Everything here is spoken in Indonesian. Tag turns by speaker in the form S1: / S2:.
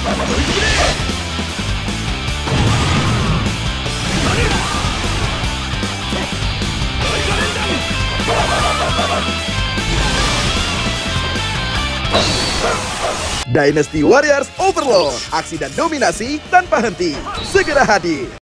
S1: Dynasty Warriors Overlords, aksi dan dominasi tanpa henti. Segera hadir.